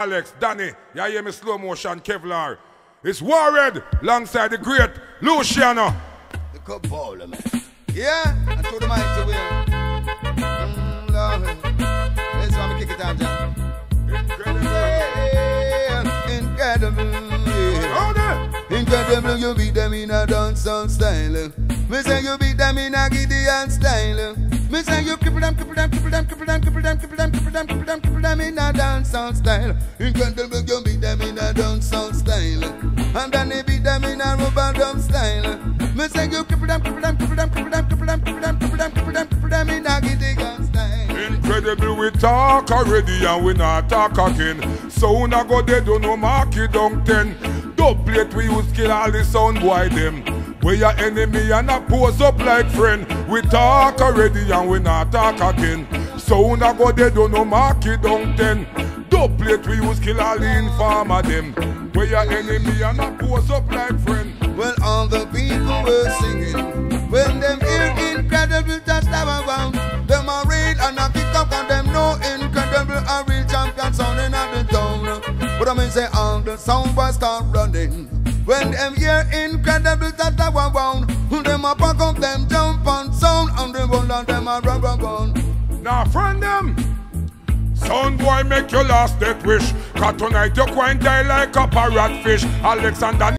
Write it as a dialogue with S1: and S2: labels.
S1: Alex, Danny, you hear me slow motion, Kevlar. It's Warred alongside the great Luciano.
S2: The cup baller, man. Yeah, and to the mighty will. Lord. Let's want me kick it out, John.
S1: Incredible.
S2: Yeah, incredible. Yeah. Incredible, you beat them in a dancehall style. Me say you beat them in a Gideon style. Me say you cripple them, cripple them, cripple them, cripple them, cripple them, cripple them, cripple them, cripple them, cripple them in a dancehall style. Incredible, you beat them in a dancehall style. And then they beat them in a rubber dub style. Me say you cripple them, cripple them, cripple them, cripple them, cripple them, cripple them, cripple them, cripple them, cripple them in a Gideon style.
S1: Incredible, we talk already and we not talk again. Sound a go they don't know mark it down 10. Dub plate we use kill all the sound boy them. We your enemy and a pose up like friend. We talk already and we not talk again. Sound a go they don't know mark it down 10. Dub plate we use kill all the informer them. We your enemy and a pose up like friend.
S2: Well, all the people were singing when them hear incredible just have a round. Them are real and a kick up and them know incredible a real champion sounding at the town. But I mean say all the sound boys start running when them hear incredible just have a round. Them a pack up them jump and sound and them run and them a run run.
S1: Now friend them sound boy make your last death wish. Cause tonight you quite die like a parrot fish. Alexander